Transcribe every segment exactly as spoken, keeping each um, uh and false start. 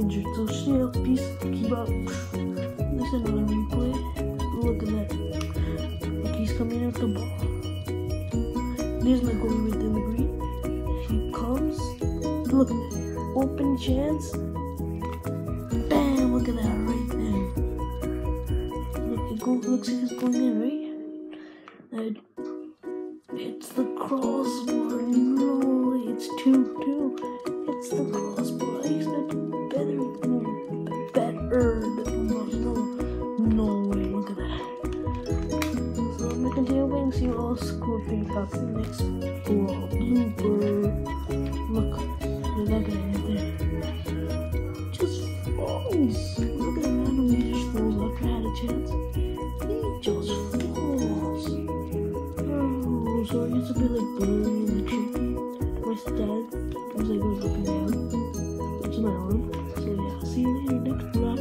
injured, so stay up, peace, keep up. Listen on the replay. Look at that. Look, he's coming out the ball. There's my goalie within the green. He comes. Look, open chance. Bam! Look at that right there. Look, it go, looks like it's going in, right? And it's the crossbar. No, it's two two. It's the crossbar. I expected better. No, better. No, no way. Look at that. So I'm gonna continue playing. See all score things happen next. Oh, blooper. Look, look at it there. Just falls. Look at the man who just falls after I had a chance. He just falls. Oh, so it's a bit like burning the chicken. My dad was like going up and down. It's my arm. So yeah, see you later next vlog.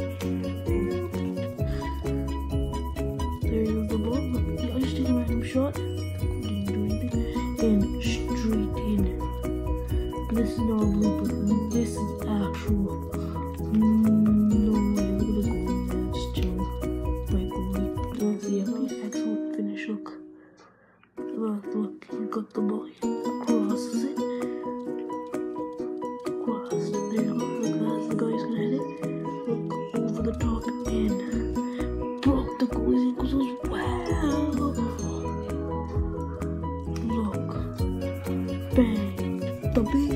There goes the ball. Look, I just took a random shot. Didn't do anything. And straight in. This is not a blooper. This is actual. No way. Look at the goal. It's chill. My goalie. Let's see. Excellent finish. Look. Look, look. He got the ball. Crosses it. Crossed. There you go. Look, that's the guy who's gonna hit it. Look over the top and broke the goalie's ankles. Wow. Look. Bang. The big.